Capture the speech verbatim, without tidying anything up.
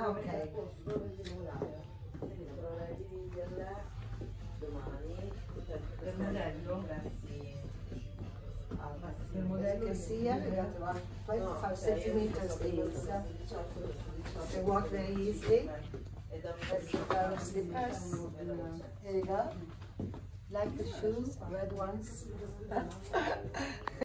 Ok. Per modello? Il modello che sia legato a twenty-five centimeters is. They walk very easily. Let's put our slippers. Here you go. Like the shoes, red ones.